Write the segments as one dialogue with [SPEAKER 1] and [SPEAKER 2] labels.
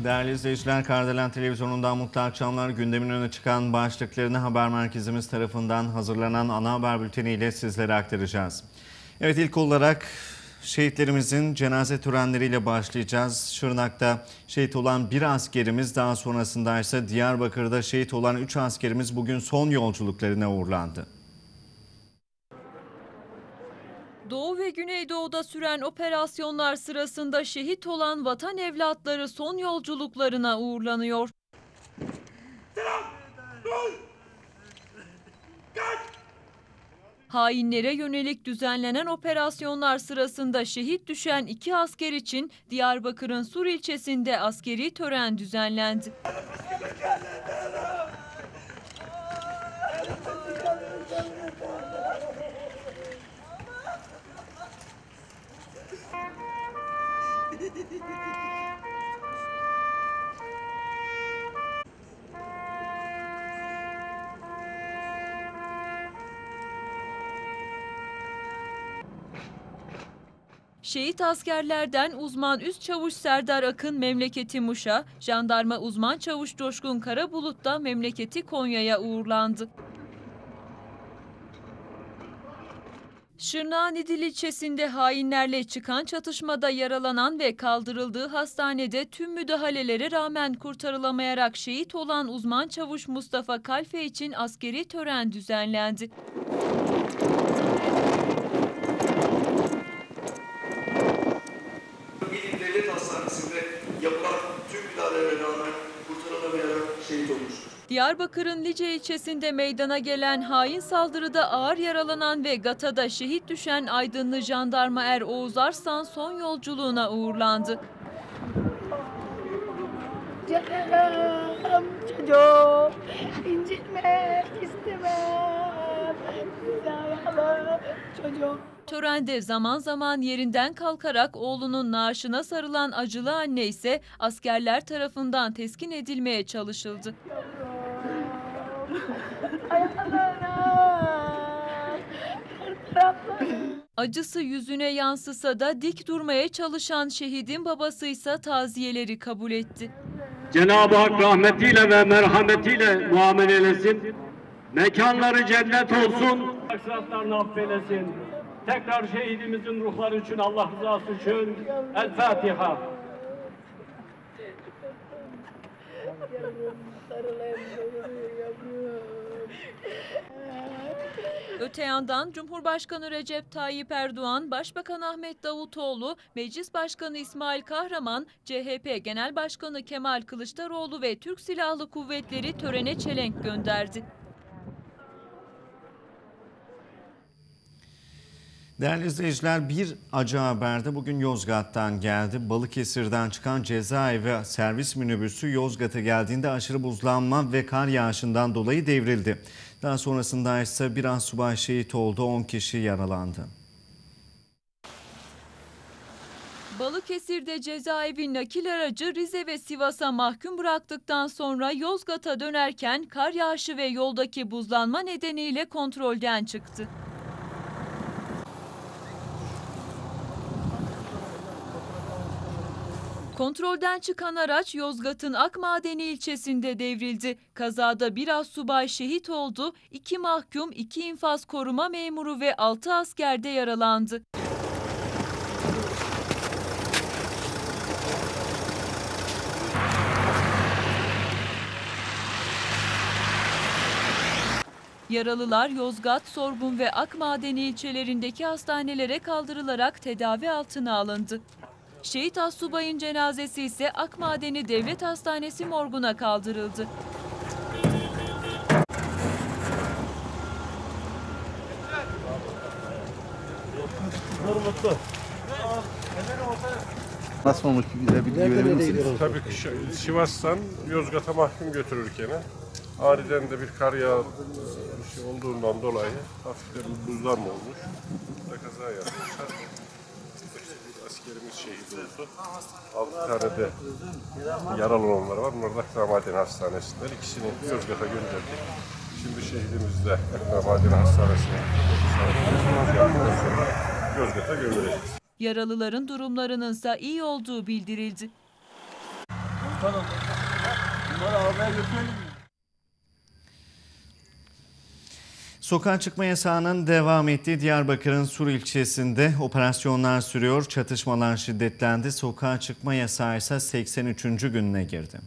[SPEAKER 1] Değerli izleyiciler, Kardelen Televizyonu'ndan mutlu akşamlar. Gündemin öne çıkan başlıklarını haber merkezimiz tarafından hazırlanan ana haber bülteniyle sizlere aktaracağız. Evet, ilk olarak şehitlerimizin cenaze törenleriyle başlayacağız. Şırnak'ta şehit olan bir askerimiz, daha sonrasında ise Diyarbakır'da şehit olan 3 askerimiz bugün son yolculuklarına uğurlandı.
[SPEAKER 2] Doğu ve Güneydoğu'da süren operasyonlar sırasında şehit olan vatan evlatları son yolculuklarına uğurlanıyor. Hainlere yönelik düzenlenen operasyonlar sırasında şehit düşen 2 asker için Diyarbakır'ın Sur ilçesinde askeri tören düzenlendi. Şehit askerlerden uzman üst çavuş Serdar Akın memleketi Muş'a, jandarma uzman çavuş Coşkun Karabulut da memleketi Konya'ya uğurlandı. Şırnak'ın İdil ilçesinde hainlerle çıkan çatışmada yaralanan ve kaldırıldığı hastanede tüm müdahalelere rağmen kurtarılamayarak şehit olan uzman çavuş Mustafa Kalfe için askeri tören düzenlendi.
[SPEAKER 3] İdil Devlet Hastanesi'nde yapılan tüm müdahalelere rağmen kurtarılamayarak şehit olmuştur.
[SPEAKER 2] Diyarbakır'ın Lice ilçesinde meydana gelen hain saldırıda ağır yaralanan ve Gata'da şehit düşen Aydınlı jandarma Er Oğuz Arslan son yolculuğuna uğurlandı.
[SPEAKER 4] Canım çocuğum, incitmek istemem, zavallı çocuğum.
[SPEAKER 2] Törende zaman zaman yerinden kalkarak oğlunun naaşına sarılan acılı anne ise askerler tarafından teskin edilmeye çalışıldı. Acısı yüzüne yansısa da dik durmaya çalışan şehidin babası ise taziyeleri kabul etti.
[SPEAKER 5] Cenab-ı Hak rahmetiyle ve merhametiyle muamele eylesin. Mekanları cennet olsun. Aksatlarını affeylesin. Tekrar şehidimizin ruhları için, Allah rızası için El Fatiha.
[SPEAKER 2] Öte yandan Cumhurbaşkanı Recep Tayyip Erdoğan, Başbakan Ahmet Davutoğlu, Meclis Başkanı İsmail Kahraman, CHP Genel Başkanı Kemal Kılıçdaroğlu ve Türk Silahlı Kuvvetleri törene çelenk gönderdi.
[SPEAKER 1] Değerli izleyiciler, bir acı haber de bugün Yozgat'tan geldi. Balıkesir'den çıkan cezaevi servis minibüsü Yozgat'a geldiğinde aşırı buzlanma ve kar yağışından dolayı devrildi. Daha sonrasında ise bir asubay şehit oldu, 10 kişi yaralandı.
[SPEAKER 2] Balıkesir'de cezaevi nakil aracı Rize ve Sivas'a mahkum bıraktıktan sonra Yozgat'a dönerken kar yağışı ve yoldaki buzlanma nedeniyle kontrolden çıktı. Kontrolden çıkan araç Yozgat'ın Akmadeni ilçesinde devrildi. Kazada bir astsubay şehit oldu, 2 mahkum, 2 infaz koruma memuru ve 6 asker de yaralandı. Yaralılar Yozgat, Sorgun ve Akmadeni ilçelerindeki hastanelere kaldırılarak tedavi altına alındı. Şehit astsubayın cenazesi ise Akmadeni Devlet Hastanesi morguna kaldırıldı.
[SPEAKER 6] Nasıl olmuş bize bilgi verir misiniz?
[SPEAKER 7] Tabii ki Sivas'tan Yozgat'a mahkum götürürken aniden de bir kar yağ olduğundan dolayı hafif bir buzlanma olmuş. Burada kaza yapmışlar. Askerimiz şehit oldu. 6 tane de yaralı olanlar var. Bunlar da Akmadeni Hastanesi'nden. İkisini Yozgat'a gönderdik. Şimdi şehidimiz de Akmadeni Hastanesi'ne Yozgat'a göndereceğiz.
[SPEAKER 2] Yaralıların durumlarının ise iyi olduğu bildirildi.
[SPEAKER 1] Sokağa çıkma yasağının devam ettiği Diyarbakır'ın Sur ilçesinde operasyonlar sürüyor. Çatışmalar şiddetlendi. Sokağa çıkma yasağı ise 83. gününe girdi.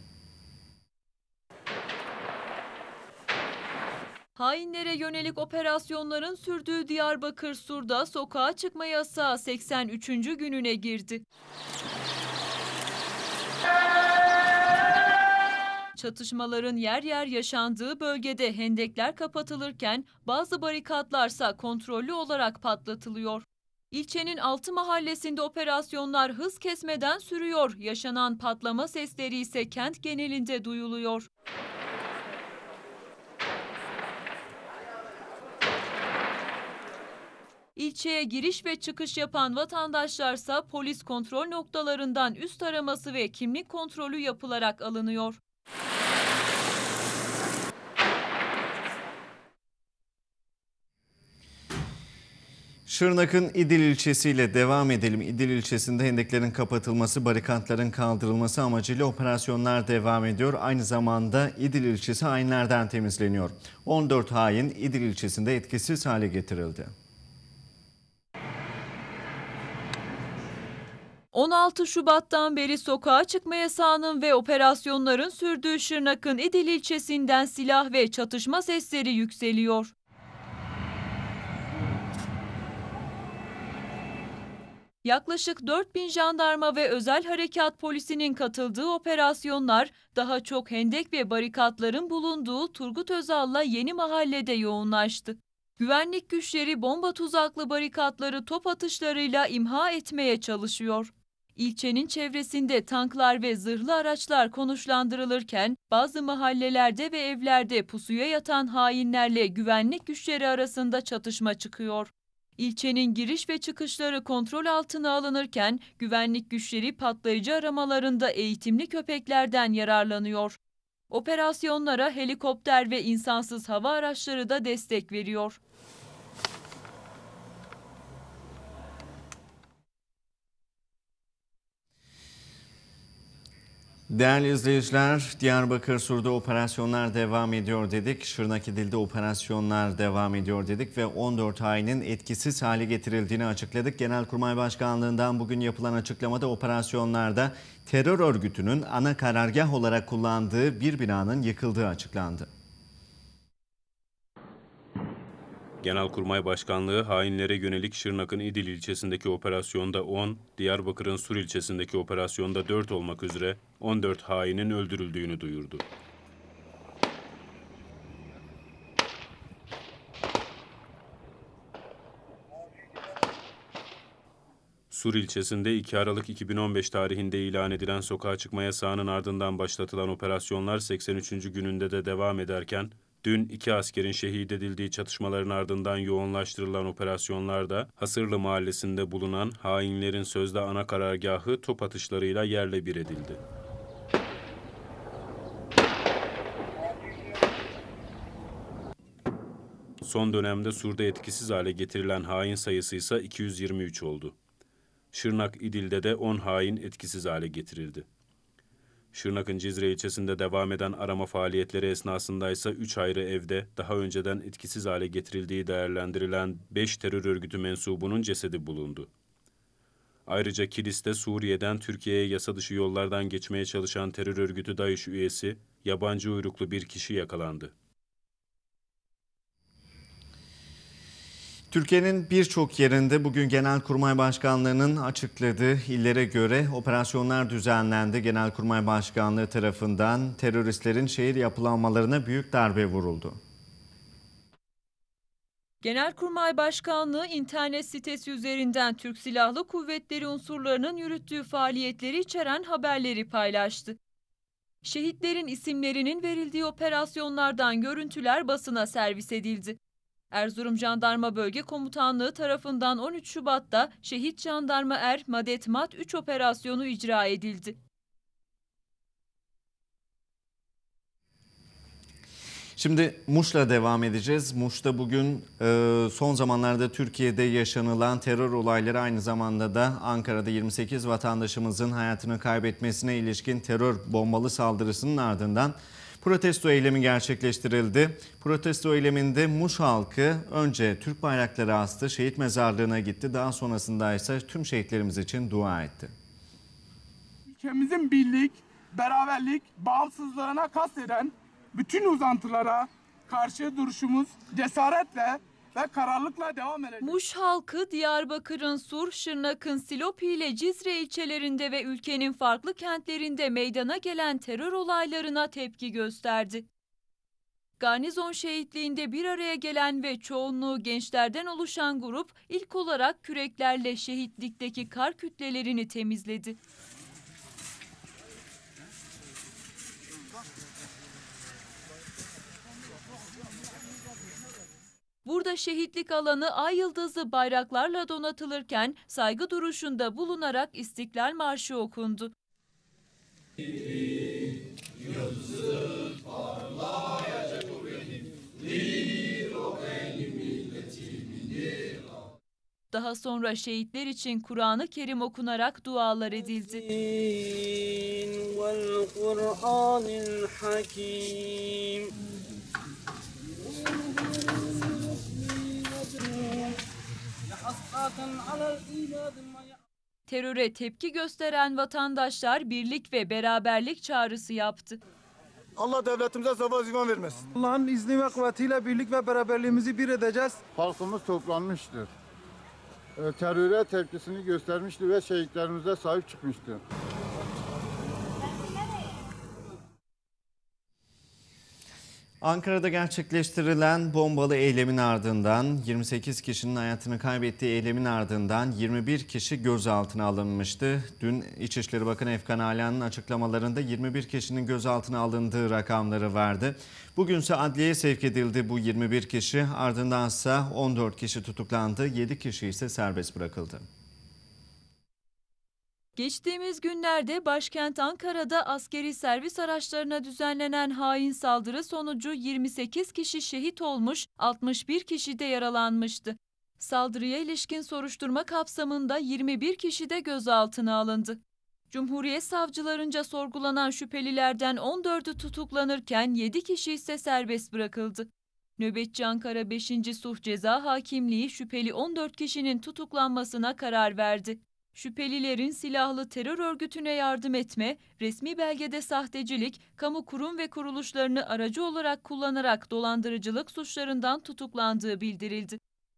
[SPEAKER 2] Hainlere yönelik operasyonların sürdüğü Diyarbakır Sur'da sokağa çıkma yasağı 83. gününe girdi. Çatışmaların yer yer yaşandığı bölgede hendekler kapatılırken bazı barikatlarsa kontrollü olarak patlatılıyor. İlçenin 6 mahallesinde operasyonlar hız kesmeden sürüyor. Yaşanan patlama sesleri ise kent genelinde duyuluyor. İlçeye giriş ve çıkış yapan vatandaşlarsa polis kontrol noktalarından üst araması ve kimlik kontrolü yapılarak alınıyor.
[SPEAKER 1] Şırnak'ın İdil ilçesiyle devam edelim. İdil ilçesinde hendeklerin kapatılması, barikatların kaldırılması amacıyla operasyonlar devam ediyor. Aynı zamanda İdil ilçesi hainlerden temizleniyor. 14 hain İdil ilçesinde etkisiz hale getirildi.
[SPEAKER 2] 16 Şubat'tan beri sokağa çıkma yasağının ve operasyonların sürdüğü Şırnak'ın İdil ilçesinden silah ve çatışma sesleri yükseliyor. Yaklaşık 4000 jandarma ve özel harekat polisinin katıldığı operasyonlar daha çok hendek ve barikatların bulunduğu Turgut Özal'la Yeni Mahalle'de yoğunlaştı. Güvenlik güçleri bomba tuzaklı barikatları top atışlarıyla imha etmeye çalışıyor. İlçenin çevresinde tanklar ve zırhlı araçlar konuşlandırılırken bazı mahallelerde ve evlerde pusuya yatan hainlerle güvenlik güçleri arasında çatışma çıkıyor. İlçenin giriş ve çıkışları kontrol altına alınırken güvenlik güçleri patlayıcı aramalarında eğitimli köpeklerden yararlanıyor. Operasyonlara helikopter ve insansız hava araçları da destek veriyor.
[SPEAKER 1] Değerli izleyiciler, Diyarbakır Sur'da operasyonlar devam ediyor dedik. Şırnak İdil'de operasyonlar devam ediyor dedik ve 14 hainin etkisiz hale getirildiğini açıkladık. Genelkurmay Başkanlığı'ndan bugün yapılan açıklamada operasyonlarda terör örgütünün ana karargah olarak kullandığı bir binanın yıkıldığı açıklandı.
[SPEAKER 8] Genelkurmay Başkanlığı hainlere yönelik Şırnak'ın İdil ilçesindeki operasyonda 10, Diyarbakır'ın Sur ilçesindeki operasyonda 4 olmak üzere 14 hainin öldürüldüğünü duyurdu. Sur ilçesinde 2 Aralık 2015 tarihinde ilan edilen sokağa çıkma yasağının ardından başlatılan operasyonlar 83. gününde de devam ederken, dün 2 askerin şehit edildiği çatışmaların ardından yoğunlaştırılan operasyonlarda Hasırlı mahallesinde bulunan hainlerin sözde ana karargahı top atışlarıyla yerle bir edildi. Son dönemde Sur'da etkisiz hale getirilen hain sayısı ise 223 oldu. Şırnak İdil'de de 10 hain etkisiz hale getirildi. Şırnak'ın Cizre ilçesinde devam eden arama faaliyetleri esnasında ise 3 ayrı evde daha önceden etkisiz hale getirildiği değerlendirilen 5 terör örgütü mensubunun cesedi bulundu. Ayrıca Kilis'te Suriye'den Türkiye'ye yasa dışı yollardan geçmeye çalışan terör örgütü DAEŞ üyesi, yabancı uyruklu bir kişi yakalandı.
[SPEAKER 1] Türkiye'nin birçok yerinde bugün Genelkurmay Başkanlığı'nın açıkladığı illere göre operasyonlar düzenlendi. Genelkurmay Başkanlığı tarafından teröristlerin şehir yapılanmalarına büyük darbe vuruldu.
[SPEAKER 2] Genelkurmay Başkanlığı internet sitesi üzerinden Türk Silahlı Kuvvetleri unsurlarının yürüttüğü faaliyetleri içeren haberleri paylaştı. Şehitlerin isimlerinin verildiği operasyonlardan görüntüler basına servis edildi. Erzurum Jandarma Bölge Komutanlığı tarafından 13 Şubat'ta Şehit Jandarma Er Madet Mat 3 operasyonu icra edildi.
[SPEAKER 1] Şimdi Muş'la devam edeceğiz. Muş'ta bugün son zamanlarda Türkiye'de yaşanılan terör olayları, aynı zamanda da Ankara'da 28 vatandaşımızın hayatını kaybetmesine ilişkin terör bombalı saldırısının ardından protesto eylemi gerçekleştirildi. Protesto eyleminde Muş halkı önce Türk bayrakları astı, şehit mezarlığına gitti. Daha sonrasında ise tüm şehitlerimiz için dua etti.
[SPEAKER 9] Ülkemizin birlik, beraberlik, bağımsızlığına kasteden bütün uzantılara karşı duruşumuz cesaretle ve kararlılıkla devam edecek.
[SPEAKER 2] Muş halkı Diyarbakır'ın Sur, Şırnak'ın Silopi ile Cizre ilçelerinde ve ülkenin farklı kentlerinde meydana gelen terör olaylarına tepki gösterdi. Garnizon şehitliğinde bir araya gelen ve çoğunluğu gençlerden oluşan grup ilk olarak küreklerle şehitlikteki kar kütlelerini temizledi. Burada şehitlik alanı ay yıldızlı bayraklarla donatılırken saygı duruşunda bulunarak İstiklal Marşı okundu. Daha sonra şehitler için Kur'an-ı Kerim okunarak dualar edildi. Teröre tepki gösteren vatandaşlar birlik ve beraberlik çağrısı yaptı.
[SPEAKER 9] Allah devletimize savaş zivan vermesin.
[SPEAKER 6] Allah'ın izni ve kuvvetiyle birlik ve beraberliğimizi bir edeceğiz. Halkımız toplanmıştır. Teröre tepkisini göstermiştir ve şehitlerimize sahip çıkmıştır.
[SPEAKER 1] Ankara'da gerçekleştirilen bombalı eylemin ardından 28 kişinin hayatını kaybettiği eylemin ardından 21 kişi gözaltına alınmıştı. Dün İçişleri Bakanı Efkan Ala'nın açıklamalarında 21 kişinin gözaltına alındığı rakamları verdi. Bugünse adliyeye sevk edildi bu 21 kişi, ardındansa 14 kişi tutuklandı, 7 kişi ise serbest bırakıldı.
[SPEAKER 2] Geçtiğimiz günlerde başkent Ankara'da askeri servis araçlarına düzenlenen hain saldırı sonucu 28 kişi şehit olmuş, 61 kişi de yaralanmıştı. Saldırıya ilişkin soruşturma kapsamında 21 kişi de gözaltına alındı. Cumhuriyet savcılarınca sorgulanan şüphelilerden 14'ü tutuklanırken 7 kişi ise serbest bırakıldı. Nöbetçi Ankara 5. Sulh Ceza Hakimliği şüpheli 14 kişinin tutuklanmasına karar verdi. Şüphelilerin silahlı terör örgütüne yardım etme, resmi belgede sahtecilik, kamu kurum ve kuruluşlarını aracı olarak kullanarak dolandırıcılık suçlarından tutuklandığı bildirildi.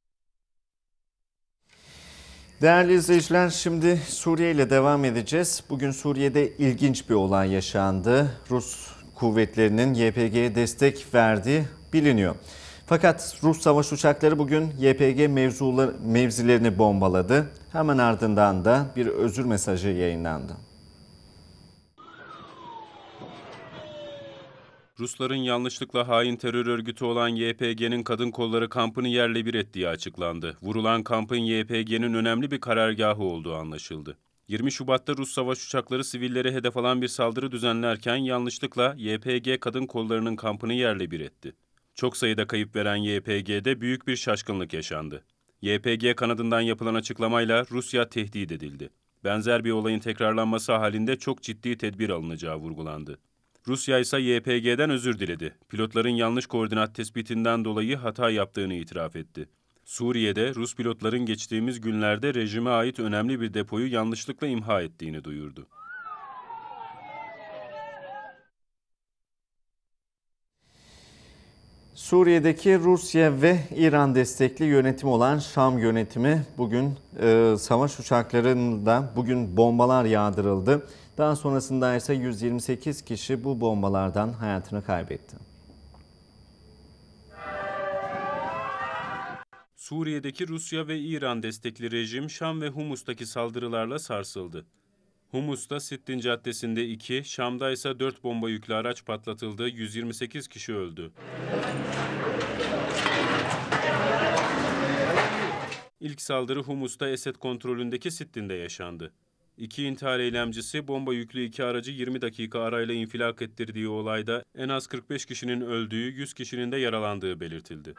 [SPEAKER 1] Değerli izleyiciler, şimdi Suriye ile devam edeceğiz. Bugün Suriye'de ilginç bir olay yaşandı. Rus kuvvetlerinin YPG'ye destek verdiği biliniyor. Fakat Rus savaş uçakları bugün YPG mevzilerini bombaladı. Hemen ardından da bir özür mesajı yayınlandı.
[SPEAKER 8] Rusların yanlışlıkla hain terör örgütü olan YPG'nin kadın kolları kampını yerle bir ettiği açıklandı. Vurulan kampın YPG'nin önemli bir karargahı olduğu anlaşıldı. 20 Şubat'ta Rus savaş uçakları sivillere hedef alan bir saldırı düzenlerken yanlışlıkla YPG kadın kollarının kampını yerle bir etti. Çok sayıda kayıp veren YPG'de büyük bir şaşkınlık yaşandı. YPG kanadından yapılan açıklamayla Rusya tehdit edildi. Benzer bir olayın tekrarlanması halinde çok ciddi tedbir alınacağı vurgulandı. Rusya ise YPG'den özür diledi. Pilotların yanlış koordinat tespitinden dolayı hata yaptığını itiraf etti. Suriye'de Rus pilotların geçtiğimiz günlerde rejime ait önemli bir depoyu yanlışlıkla imha ettiğini duyurdu.
[SPEAKER 1] Suriye'deki Rusya ve İran destekli yönetim olan Şam yönetimi bugün savaş uçaklarında bugün bombalar yağdırıldı. Daha sonrasında ise 128 kişi bu bombalardan hayatını kaybetti.
[SPEAKER 8] Suriye'deki Rusya ve İran destekli rejim Şam ve Humus'taki saldırılarla sarsıldı. Humus'ta Sittin Caddesi'nde 2, Şam'da ise 4 bomba yüklü araç patlatıldı, 128 kişi öldü. İlk saldırı Humus'ta Esed kontrolündeki Sittin'de yaşandı. İki intihar eylemcisi bomba yüklü iki aracı 20 dakika arayla infilak ettirdiği olayda en az 45 kişinin öldüğü, 100 kişinin de yaralandığı belirtildi.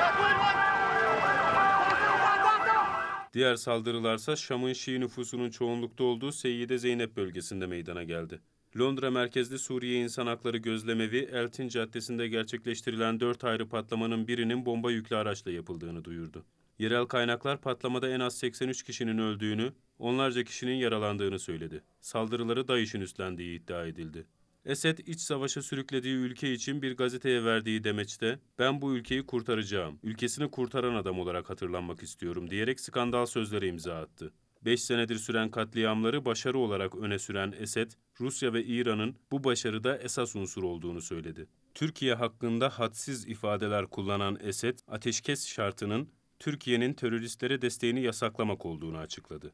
[SPEAKER 8] Diğer saldırılarsa Şam'ın Şii nüfusunun çoğunlukta olduğu Seyyide Zeynep bölgesinde meydana geldi. Londra merkezli Suriye İnsan Hakları Gözlemevi, Eltin Caddesi'nde gerçekleştirilen 4 ayrı patlamanın birinin bomba yüklü araçla yapıldığını duyurdu. Yerel kaynaklar patlamada en az 83 kişinin öldüğünü, onlarca kişinin yaralandığını söyledi. Saldırıları DAEŞ'in üstlendiği iddia edildi. Esed, iç savaşa sürüklediği ülke için bir gazeteye verdiği demeçte, "Ben bu ülkeyi kurtaracağım, ülkesini kurtaran adam olarak hatırlanmak istiyorum" diyerek skandal sözlere imza attı. 5 senedir süren katliamları başarı olarak öne süren Esed, Rusya ve İran'ın bu başarıda esas unsur olduğunu söyledi. Türkiye hakkında hadsiz ifadeler kullanan Esed, ateşkes şartının Türkiye'nin teröristlere desteğini yasaklamak olduğunu açıkladı.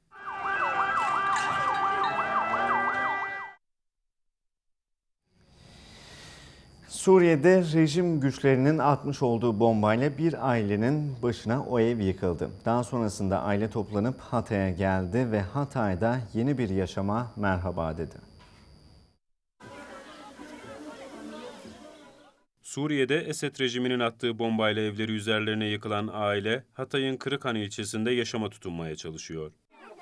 [SPEAKER 1] Suriye'de rejim güçlerinin atmış olduğu bombayla bir ailenin başına o ev yıkıldı. Daha sonrasında aile toplanıp Hatay'a geldi ve Hatay'da yeni bir yaşama merhaba dedi.
[SPEAKER 8] Suriye'de Esed rejiminin attığı bombayla evleri üzerlerine yıkılan aile, Hatay'ın Kırıkhan ilçesinde yaşama tutunmaya çalışıyor.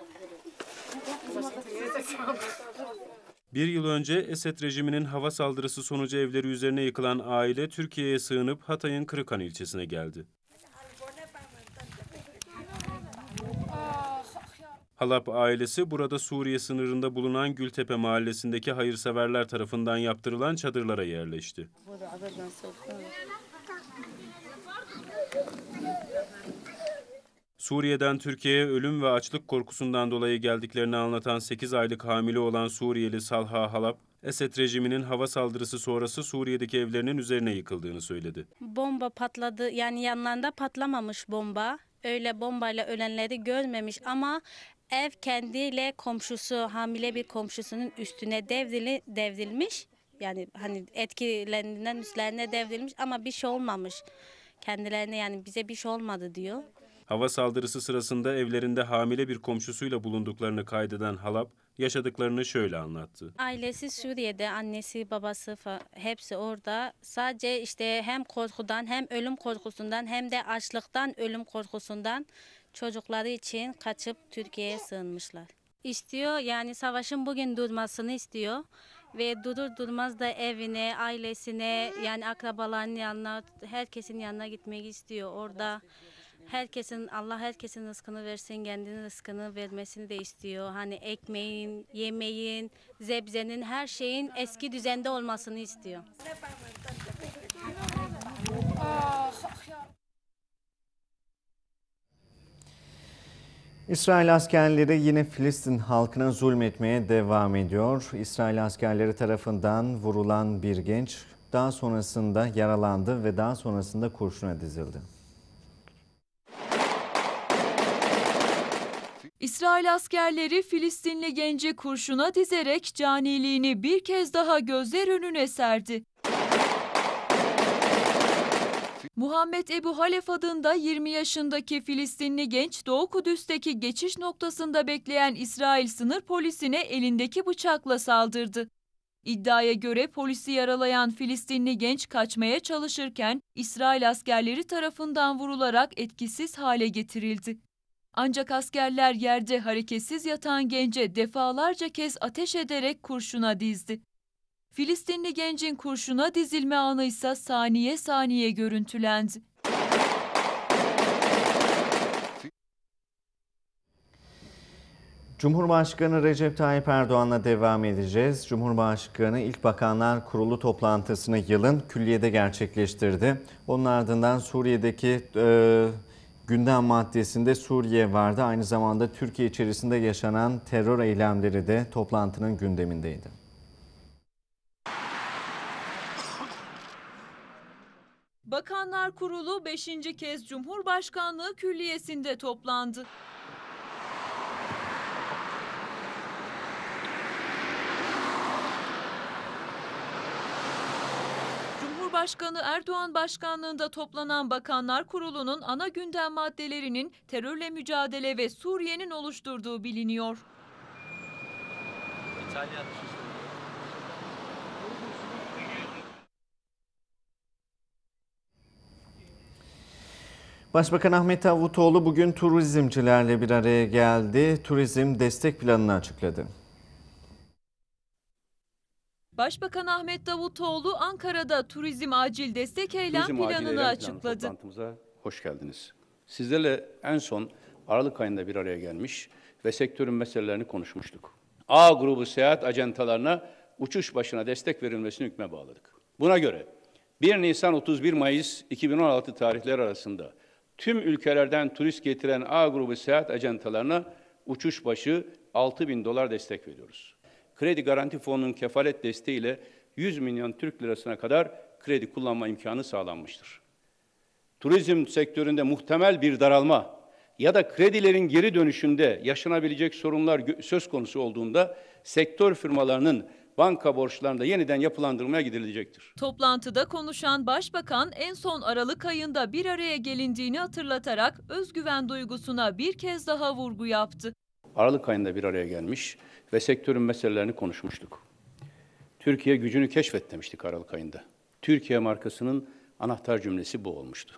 [SPEAKER 8] Bir yıl önce Esed rejiminin hava saldırısı sonucu evleri üzerine yıkılan aile Türkiye'ye sığınıp Hatay'ın Kırıkhan ilçesine geldi. Halap ailesi burada Suriye sınırında bulunan Gültepe mahallesindeki hayırseverler tarafından yaptırılan çadırlara yerleşti. Suriye'den Türkiye'ye ölüm ve açlık korkusundan dolayı geldiklerini anlatan 8 aylık hamile olan Suriyeli Salha Halap, Esed rejiminin hava saldırısı sonrası Suriye'deki evlerinin üzerine yıkıldığını söyledi.
[SPEAKER 10] Bomba patladı, yani yanlarında patlamamış bomba. Öyle bombayla ölenleri görmemiş ama ev kendiyle komşusu, hamile bir komşusunun üstüne devrilmiş. Yani hani etkilerinden üstlerine devrilmiş ama bir şey olmamış. Kendilerine, yani bize bir şey olmadı diyor.
[SPEAKER 8] Hava saldırısı sırasında evlerinde hamile bir komşusuyla bulunduklarını kaydeden Halap, yaşadıklarını şöyle anlattı.
[SPEAKER 10] Ailesi Suriye'de, annesi, babası hepsi orada. Sadece işte hem korkudan, hem ölüm korkusundan, hem de açlıktan, ölüm korkusundan çocukları için kaçıp Türkiye'ye sığınmışlar. İstiyor, yani savaşın bugün durmasını istiyor. Ve durur durmaz da evine, ailesine, yani akrabalarının yanına, herkesin yanına gitmek istiyor. Orada Allah herkesin rızkını versin, kendinin rızkını vermesini de istiyor. Hani ekmeğin, yemeğin, zebzenin, her şeyin eski düzende olmasını istiyor.
[SPEAKER 1] İsrail askerleri yine Filistin halkına zulmetmeye devam ediyor. İsrail askerleri tarafından vurulan bir genç daha sonrasında yaralandı ve daha sonrasında kurşuna dizildi.
[SPEAKER 2] İsrail askerleri Filistinli genci kurşuna dizerek caniliğini bir kez daha gözler önüne serdi. Muhammed Ebu Halef adında 20 yaşındaki Filistinli genç Doğu Kudüs'teki geçiş noktasında bekleyen İsrail sınır polisine elindeki bıçakla saldırdı. İddiaya göre polisi yaralayan Filistinli genç kaçmaya çalışırken İsrail askerleri tarafından vurularak etkisiz hale getirildi. Ancak askerler yerde hareketsiz yatan gence defalarca kez ateş ederek kurşuna dizdi. Filistinli gencin kurşuna dizilme anı ise saniye saniye görüntülendi.
[SPEAKER 1] Cumhurbaşkanı Recep Tayyip Erdoğan'la devam edeceğiz. Cumhurbaşkanı İlk Bakanlar Kurulu toplantısını yılın Külliye'de gerçekleştirdi. Onun ardından Suriye'deki gündem maddesinde Suriye vardı. Aynı zamanda Türkiye içerisinde yaşanan terör eylemleri de toplantının gündemindeydi.
[SPEAKER 2] Bakanlar Kurulu 5. kez Cumhurbaşkanlığı Külliyesi'nde toplandı. Cumhurbaşkanı Erdoğan başkanlığında toplanan Bakanlar Kurulu'nun ana gündem maddelerinin terörle mücadele ve Suriye'nin oluşturduğu biliniyor.
[SPEAKER 1] Başbakan Ahmet Davutoğlu bugün turizmcilerle bir araya geldi. Turizm destek planını açıkladı.
[SPEAKER 2] Başbakan Ahmet Davutoğlu Ankara'da turizm acil destek eylem planını açıkladı.
[SPEAKER 11] Toplantımıza hoş geldiniz. Sizlerle en son Aralık ayında bir araya gelmiş ve sektörün meselelerini konuşmuştuk. A grubu seyahat ajantalarına uçuş başına destek verilmesini hükme bağladık. Buna göre 1 Nisan-31 Mayıs 2016 tarihleri arasında tüm ülkelerden turist getiren A grubu seyahat ajantalarına uçuş başı $6.000 destek veriyoruz. Kredi Garanti Fonu'nun kefalet desteğiyle 100 milyon Türk lirasına kadar kredi kullanma imkanı sağlanmıştır. Turizm sektöründe muhtemel bir daralma ya da kredilerin geri dönüşünde yaşanabilecek sorunlar söz konusu olduğunda sektör firmalarının banka borçlarında yeniden yapılandırmaya gidilecektir.
[SPEAKER 2] Toplantıda konuşan Başbakan en son Aralık ayında bir araya gelindiğini hatırlatarak özgüven duygusuna bir kez daha vurgu yaptı.
[SPEAKER 11] Aralık ayında bir araya gelmiş ve sektörün meselelerini konuşmuştuk. Türkiye gücünü keşfet demiştik Aralık ayında. Türkiye markasının anahtar cümlesi bu olmuştu.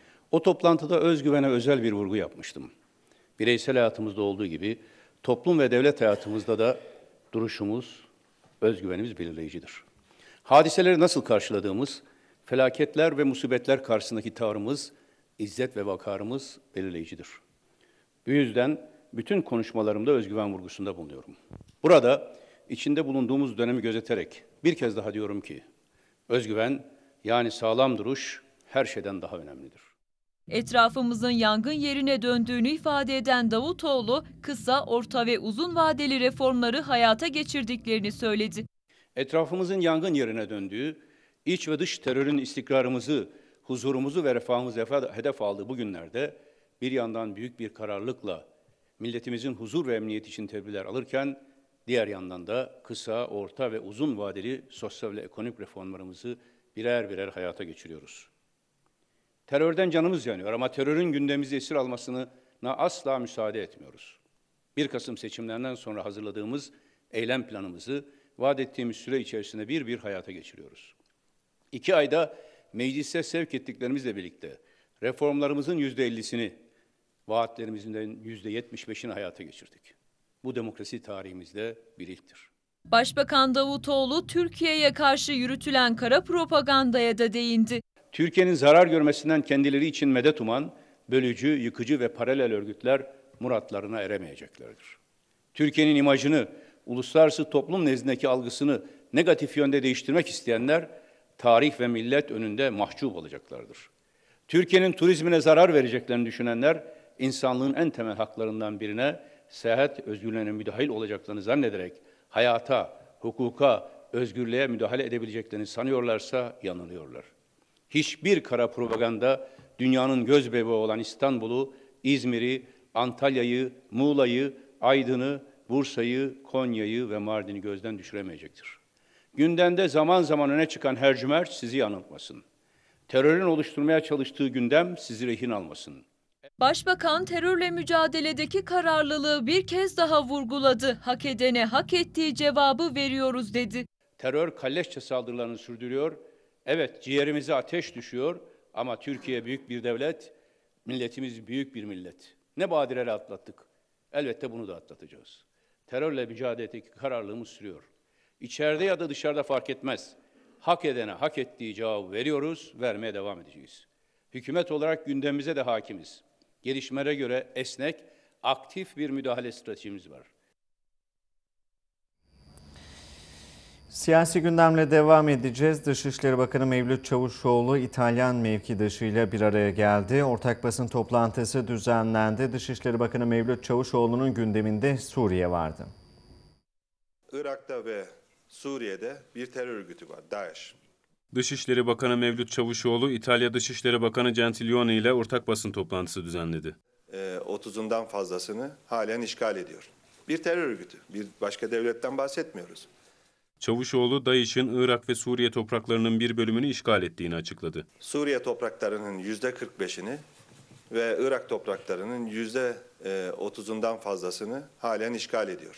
[SPEAKER 11] O toplantıda özgüvene özel bir vurgu yapmıştım. Bireysel hayatımızda olduğu gibi toplum ve devlet hayatımızda da duruşumuz, özgüvenimiz belirleyicidir. Hadiseleri nasıl karşıladığımız, felaketler ve musibetler karşısındaki tavrımız, izzet ve vakarımız belirleyicidir. Bu yüzden bütün konuşmalarımda özgüven vurgusunda bulunuyorum. Burada içinde bulunduğumuz dönemi gözeterek bir kez daha diyorum ki, özgüven yani sağlam duruş her şeyden daha önemlidir.
[SPEAKER 2] Etrafımızın yangın yerine döndüğünü ifade eden Davutoğlu, kısa, orta ve uzun vadeli reformları hayata geçirdiklerini söyledi.
[SPEAKER 11] Etrafımızın yangın yerine döndüğü, iç ve dış terörün istikrarımızı, huzurumuzu ve refahımızı hedef aldığı bu günlerde bir yandan büyük bir kararlılıkla milletimizin huzur ve emniyet için tedbirler alırken, diğer yandan da kısa, orta ve uzun vadeli sosyal ve ekonomik reformlarımızı birer birer hayata geçiriyoruz. Terörden canımız yanıyor ama terörün gündemimizi esir almasına asla müsaade etmiyoruz. 1 Kasım seçimlerinden sonra hazırladığımız eylem planımızı vaat ettiğimiz süre içerisinde bir hayata geçiriyoruz. 2 ayda meclise sevk ettiklerimizle birlikte reformlarımızın %50'sini, vaatlerimizin %75'ini hayata geçirdik. Bu demokrasi tarihimizde bir ilktir.
[SPEAKER 2] Başbakan Davutoğlu, Türkiye'ye karşı yürütülen kara propagandaya da değindi.
[SPEAKER 11] Türkiye'nin zarar görmesinden kendileri için medet uman, bölücü, yıkıcı ve paralel örgütler muratlarına eremeyeceklerdir. Türkiye'nin imajını, uluslararası toplum nezdindeki algısını negatif yönde değiştirmek isteyenler, tarih ve millet önünde mahcup olacaklardır. Türkiye'nin turizmine zarar vereceklerini düşünenler, insanlığın en temel haklarından birine, seyahat özgürlüğüne müdahil olacaklarını zannederek, hayata, hukuka, özgürlüğe müdahale edebileceklerini sanıyorlarsa yanılıyorlar. Hiçbir kara propaganda dünyanın gözbebeği olan İstanbul'u, İzmir'i, Antalya'yı, Muğla'yı, Aydın'ı, Bursa'yı, Konya'yı ve Mardin'i gözden düşüremeyecektir. Gündemde zaman zaman öne çıkan hercümerç sizi yanıltmasın. Terörün oluşturmaya çalıştığı gündem sizi rehin almasın.
[SPEAKER 2] Başbakan terörle mücadeledeki kararlılığı bir kez daha vurguladı. Hak edene hak ettiği cevabı veriyoruz dedi.
[SPEAKER 11] Terör kalleşçe saldırılarını sürdürüyor. Evet, ciğerimize ateş düşüyor ama Türkiye büyük bir devlet, milletimiz büyük bir millet. Ne badireler atlattık. Elbette bunu da atlatacağız. Terörle mücadeledeki kararlılığımız sürüyor. İçeride ya da dışarıda fark etmez. Hak edene hak ettiği cevabı veriyoruz, vermeye devam edeceğiz. Hükümet olarak gündemimize de hakimiz. Gelişmelere göre esnek, aktif bir müdahale stratejimiz var.
[SPEAKER 1] Siyasi gündemle devam edeceğiz. Dışişleri Bakanı Mevlüt Çavuşoğlu İtalyan mevkidaşıyla bir araya geldi. Ortak basın toplantısı düzenlendi. Dışişleri Bakanı Mevlüt Çavuşoğlu'nun gündeminde Suriye vardı.
[SPEAKER 12] Irak'ta ve Suriye'de bir terör örgütü var, DAEŞ.
[SPEAKER 8] Dışişleri Bakanı Mevlüt Çavuşoğlu, İtalya Dışişleri Bakanı Gentiloni ile ortak basın toplantısı düzenledi.
[SPEAKER 12] 30'undan fazlasını halen işgal ediyor. Bir terör örgütü, bir başka devletten bahsetmiyoruz.
[SPEAKER 8] Çavuşoğlu, DAEŞ'in Irak ve Suriye topraklarının bir bölümünü işgal ettiğini açıkladı.
[SPEAKER 12] Suriye topraklarının %45'ini ve Irak topraklarının %30'undan fazlasını halen işgal ediyor.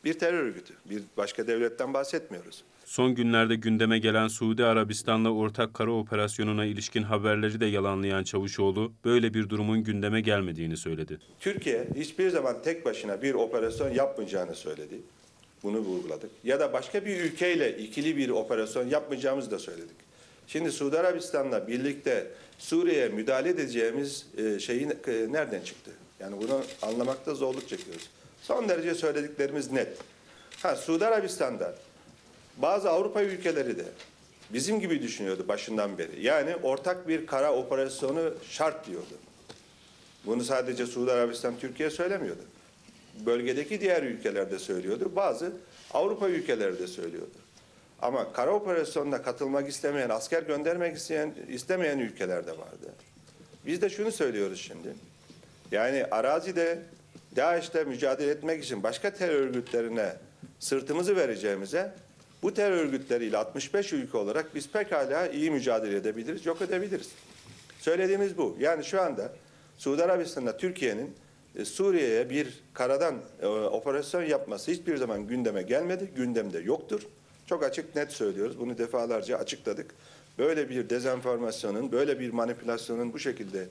[SPEAKER 12] bir terör örgütü. Bir başka devletten bahsetmiyoruz.
[SPEAKER 8] Son günlerde gündeme gelen Suudi Arabistan'la ortak kara operasyonuna ilişkin haberleri de yalanlayan Çavuşoğlu, böyle bir durumun gündeme gelmediğini söyledi.
[SPEAKER 12] Türkiye hiçbir zaman tek başına bir operasyon yapmayacağını söyledi. Bunu vurguladık. Ya da başka bir ülkeyle ikili bir operasyon yapmayacağımızı da söyledik. Şimdi Suudi Arabistan'la birlikte Suriye'ye müdahale edeceğimiz şeyi nereden çıktı? Yani bunu anlamakta zorluk çekiyoruz. Son derece söylediklerimiz net. Suudi Arabistan'da bazı Avrupa ülkeleri de bizim gibi düşünüyordu başından beri. Yani ortak bir kara operasyonu şart diyordu. Bunu sadece Suudi Arabistan, Türkiye söylemiyordu. Bölgedeki diğer ülkeler de söylüyordu. Bazı Avrupa ülkeleri de söylüyordu. Ama kara operasyonuna katılmak istemeyen, asker göndermek istemeyen ülkeler de vardı. Biz de şunu söylüyoruz şimdi. Yani arazide DAEŞ'te mücadele etmek için başka terör örgütlerine sırtımızı vereceğimize bu terör örgütleriyle 65 ülke olarak biz pekala iyi mücadele edebiliriz, yok edebiliriz. Söylediğimiz bu. Yani şu anda Suudi Arabistan'da Türkiye'nin Suriye'ye bir karadan operasyon yapması hiçbir zaman gündeme gelmedi, gündemde yoktur. Çok açık net söylüyoruz. Bunu defalarca açıkladık. Böyle bir dezenformasyonun, böyle bir manipülasyonun bu şekilde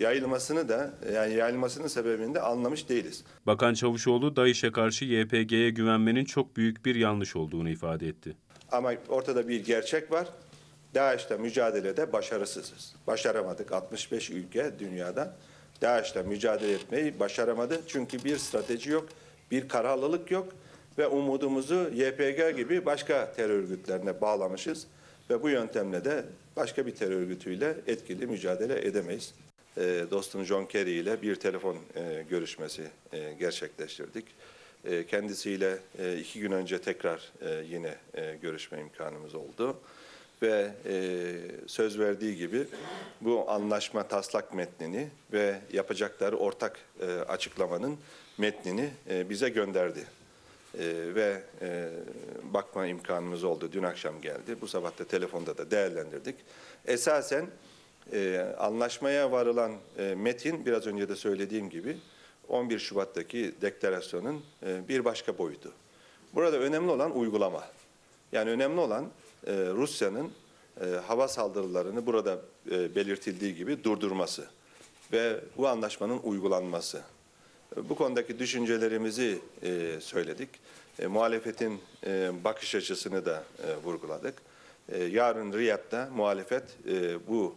[SPEAKER 12] yayılmasının sebebini de anlamış değiliz.
[SPEAKER 8] Bakan Çavuşoğlu, DAEŞ'e karşı YPG'ye güvenmenin çok büyük bir yanlış olduğunu ifade etti.
[SPEAKER 12] Ama ortada bir gerçek var. DAEŞ'le mücadelede başarısızız. Başaramadık. 65 ülke dünyada DAEŞ'le mücadele etmeyi başaramadı. Çünkü bir strateji yok, bir kararlılık yok ve umudumuzu YPG gibi başka terör örgütlerine bağlamışız ve bu yöntemle de başka bir terör örgütüyle etkili mücadele edemeyiz. Dostum John Kerry ile bir telefon görüşmesi gerçekleştirdik. Kendisiyle 2 gün önce tekrar yine görüşme imkanımız oldu. Ve söz verdiği gibi bu anlaşma taslak metnini ve yapacakları ortak açıklamanın metnini bize gönderdi. Ve bakma imkanımız oldu. Dün akşam geldi. Bu sabah da telefonda da değerlendirdik. Esasen anlaşmaya varılan metin biraz önce de söylediğim gibi 11 Şubat'taki deklarasyonun bir başka boyutu. Burada önemli olan uygulama. Yani önemli olan Rusya'nın hava saldırılarını burada belirtildiği gibi durdurması ve bu anlaşmanın uygulanması. Bu konudaki düşüncelerimizi söyledik. Muhalefetin bakış açısını da vurguladık. Yarın Riyad'da muhalefet bu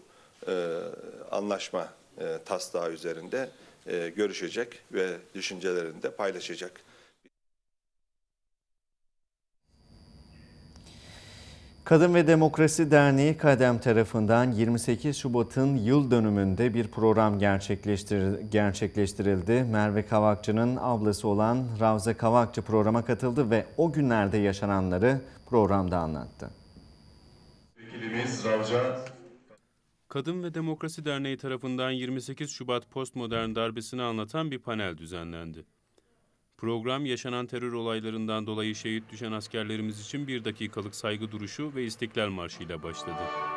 [SPEAKER 12] anlaşma taslağı üzerinde görüşecek ve düşüncelerini de paylaşacak.
[SPEAKER 1] Kadın ve Demokrasi Derneği KADEM tarafından 28 Şubat'ın yıl dönümünde bir program gerçekleştirildi. Merve Kavakçı'nın ablası olan Ravza Kavakçı programa katıldı ve o günlerde yaşananları programda anlattı.
[SPEAKER 13] Vekilimiz Ravza.
[SPEAKER 8] Kadın ve Demokrasi Derneği tarafından 28 Şubat postmodern darbesini anlatan bir panel düzenlendi. Program, yaşanan terör olaylarından dolayı şehit düşen askerlerimiz için 1 dakikalık saygı duruşu ve İstiklal Marşı ile başladı.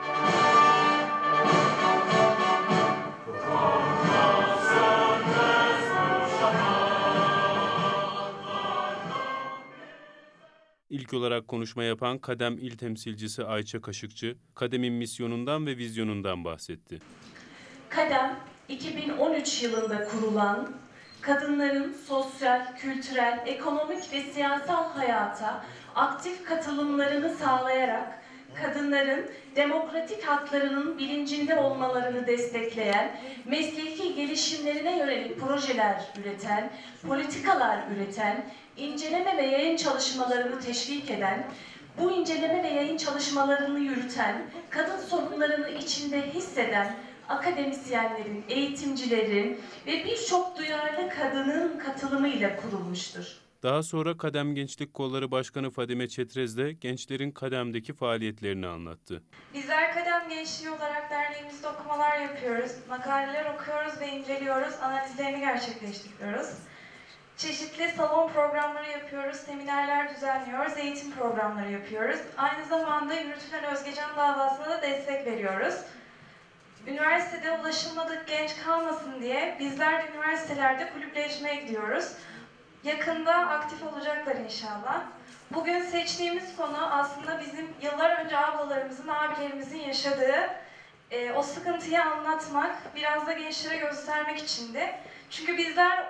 [SPEAKER 8] İlk olarak konuşma yapan KADEM İl Temsilcisi Ayça Kaşıkçı, KADEM'in misyonundan ve vizyonundan bahsetti.
[SPEAKER 14] KADEM, 2013 yılında kurulan, kadınların sosyal, kültürel, ekonomik ve siyasal hayata aktif katılımlarını sağlayarak kadınların demokratik haklarının bilincinde olmalarını destekleyen, mesleki gelişimlerine yönelik projeler üreten, politikalar üreten, inceleme ve yayın çalışmalarını teşvik eden, bu inceleme ve yayın çalışmalarını yürüten, kadın sorunlarını içinde hisseden, akademisyenlerin, eğitimcilerin ve birçok duyarlı kadının katılımıyla kurulmuştur.
[SPEAKER 8] Daha sonra KADEM Gençlik Kolları Başkanı Fadime Çetrez de gençlerin KADEM'deki faaliyetlerini anlattı.
[SPEAKER 15] Bizler KADEM Gençliği olarak derneğimizde okumalar yapıyoruz, makaleler okuyoruz ve inceliyoruz, analizlerini gerçekleştiriyoruz. Çeşitli salon programları yapıyoruz, seminerler düzenliyoruz, eğitim programları yapıyoruz. Aynı zamanda yürütülen Özgecan davasına da destek veriyoruz. Üniversitede ulaşılmadık genç kalmasın diye bizler de üniversitelerde kulüpleşmeye gidiyoruz. Yakında aktif olacaklar inşallah. Bugün seçtiğimiz konu aslında bizim yıllar önce ablalarımızın, abilerimizin yaşadığı o sıkıntıyı anlatmak, biraz da gençlere göstermek içindi. Çünkü bizler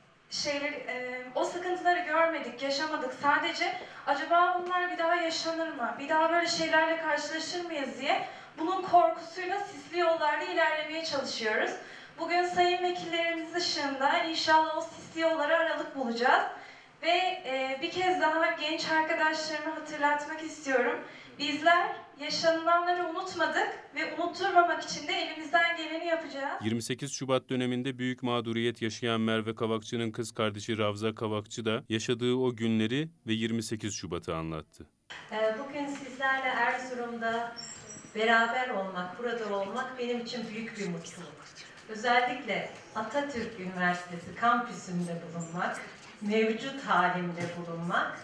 [SPEAKER 15] o sıkıntıları görmedik, yaşamadık. Sadece acaba bunlar bir daha yaşanır mı? Bir daha böyle şeylerle karşılaşır mıyız diye bunun korkusuyla sisli yollarda ilerlemeye çalışıyoruz. Bugün sayın vekillerimiz ışığında inşallah o sisli yollara aralık bulacağız. Ve bir kez daha genç arkadaşlarımı hatırlatmak istiyorum. Bizler yaşanılanları unutmadık ve unutturmamak için de elimizden geleni yapacağız.
[SPEAKER 8] 28 Şubat döneminde büyük mağduriyet yaşayan Merve Kavakçı'nın kız kardeşi Ravza Kavakçı da yaşadığı o günleri ve 28 Şubat'ı anlattı.
[SPEAKER 16] Bugün sizlerle Erzurum'da beraber olmak, burada olmak benim için büyük bir mutluluk. Özellikle Atatürk Üniversitesi kampüsünde bulunmak, mevcut halimde bulunmak.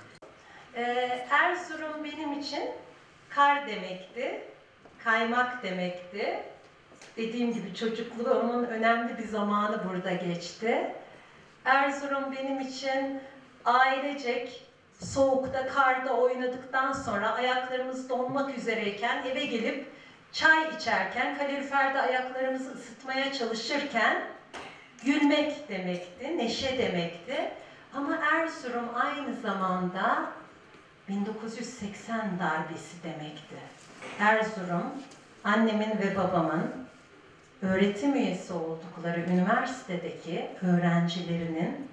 [SPEAKER 16] Erzurum benim için kar demekti, kaymak demekti. Dediğim gibi çocukluğumun önemli bir zamanı burada geçti. Erzurum benim için ailecek soğukta, karda oynadıktan sonra ayaklarımız donmak üzereyken eve gelip çay içerken, kaloriferde ayaklarımızı ısıtmaya çalışırken gülmek demekti, neşe demekti. Ama Erzurum aynı zamanda 1980 darbesi demekti. Erzurum, annemin ve babamın öğretim üyesi oldukları üniversitedeki öğrencilerinin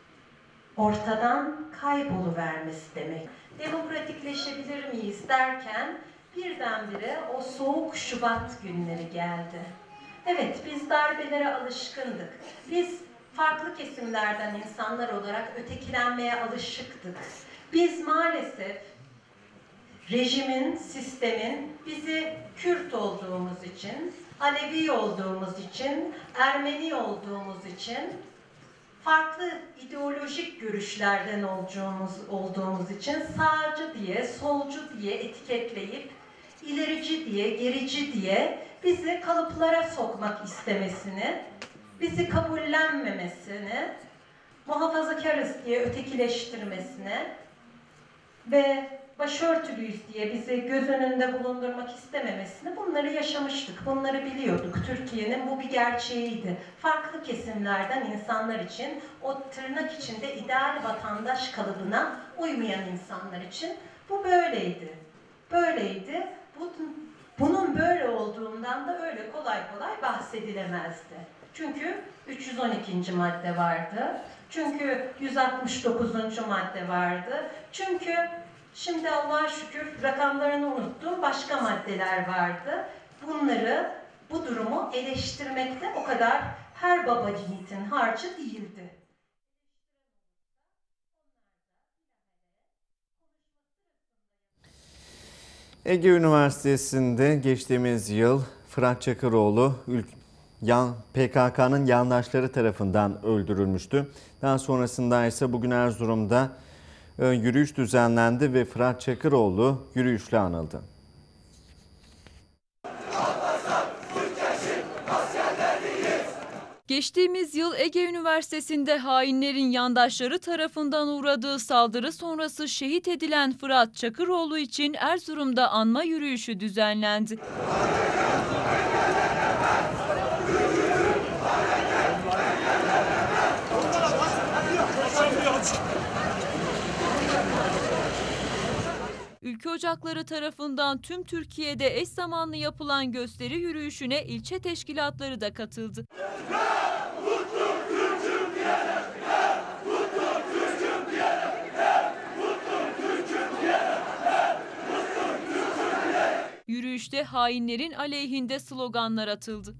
[SPEAKER 16] ortadan kayboluvermesi demek. Demokratikleşebilir miyiz derken birdenbire o soğuk Şubat günleri geldi. Evet, biz darbelere alışkındık. Biz farklı kesimlerden insanlar olarak ötekilenmeye alışıktık. Biz maalesef rejimin, sistemin bizi Kürt olduğumuz için, Alevi olduğumuz için, Ermeni olduğumuz için, farklı ideolojik görüşlerden olduğumuz için sağcı diye, solcu diye etiketleyip, ilerici diye, gerici diye bizi kalıplara sokmak istemesini, bizi kabullenmemesini, muhafazakarız diye ötekileştirmesini ve başörtülüyüz diye bizi göz önünde bulundurmak istememesini, bunları yaşamıştık, bunları biliyorduk. Türkiye'nin bu bir gerçeğiydi. Farklı kesimlerden insanlar için, o tırnak içinde ideal vatandaş kalıbına uymayan insanlar için bu böyleydi. Böyleydi. Bunun böyle olduğundan da öyle kolay kolay bahsedilemezdi. Çünkü 312. madde vardı. Çünkü 169. madde vardı. Çünkü şimdi Allah'a şükür rakamlarını unuttum, başka maddeler vardı. Bu durumu eleştirmekte o kadar her baba yiğitin harcı değildi.
[SPEAKER 1] Ege Üniversitesi'nde geçtiğimiz yıl Fırat Çakıroğlu PKK'nın yandaşları tarafından öldürülmüştü. Daha sonrasında ise bugün Erzurum'da yürüyüş düzenlendi ve Fırat Çakıroğlu yürüyüşle anıldı.
[SPEAKER 2] Geçtiğimiz yıl Ege Üniversitesi'nde hainlerin yandaşları tarafından uğradığı saldırı sonrası şehit edilen Fırat Çakıroğlu için Erzurum'da anma yürüyüşü düzenlendi. Ülke Ocakları tarafından tüm Türkiye'de eş zamanlı yapılan gösteri yürüyüşüne ilçe teşkilatları da katıldı. Yürüyüşte hainlerin aleyhinde sloganlar atıldı.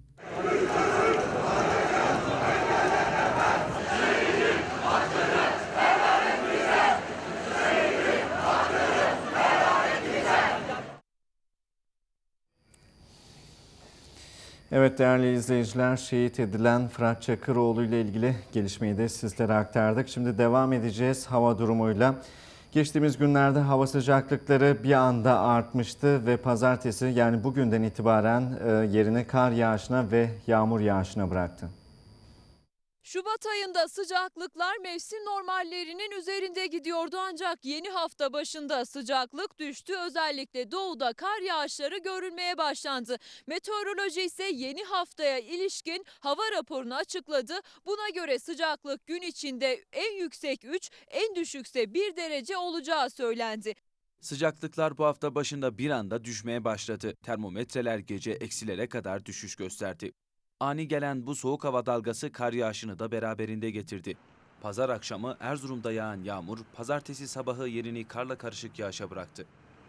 [SPEAKER 1] Evet değerli izleyiciler, şehit edilen Fırat Çakıroğlu ile ilgili gelişmeyi de sizlere aktardık. Şimdi devam edeceğiz hava durumuyla. Geçtiğimiz günlerde hava sıcaklıkları bir anda artmıştı ve pazartesi yani bugünden itibaren yerini kar yağışına ve yağmur yağışına bıraktı.
[SPEAKER 2] Şubat ayında sıcaklıklar mevsim normallerinin üzerinde gidiyordu ancak yeni hafta başında sıcaklık düştü. Özellikle doğuda kar yağışları görülmeye başlandı. Meteoroloji ise yeni haftaya ilişkin hava raporunu açıkladı. Buna göre sıcaklık gün içinde en yüksek 3, en düşükse 1 derece olacağı söylendi.
[SPEAKER 17] Sıcaklıklar bu hafta başında bir anda düşmeye başladı. Termometreler gece eksilere kadar düşüş gösterdi. Ani gelen bu soğuk hava dalgası kar yağışını da beraberinde getirdi. Pazar akşamı Erzurum'da yağan yağmur, pazartesi sabahı yerini karla karışık yağışa bıraktı.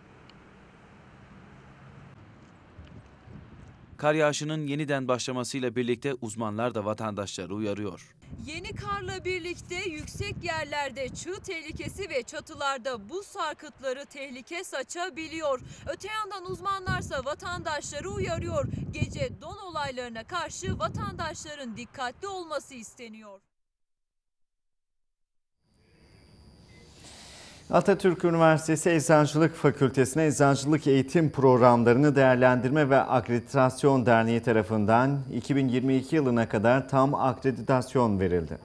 [SPEAKER 17] Kar yağışının yeniden başlamasıyla birlikte uzmanlar da vatandaşları uyarıyor.
[SPEAKER 2] Yeni karla birlikte yüksek yerlerde çığ tehlikesi ve çatılarda buz sarkıtları tehlike saçabiliyor. Öte yandan uzmanlarsa vatandaşları uyarıyor. Gece don olaylarına karşı vatandaşların dikkatli olması isteniyor.
[SPEAKER 1] Atatürk Üniversitesi Eczacılık Fakültesi'ne eczacılık eğitim programlarını değerlendirme ve akreditasyon derneği tarafından 2022 yılına kadar tam akreditasyon verildi.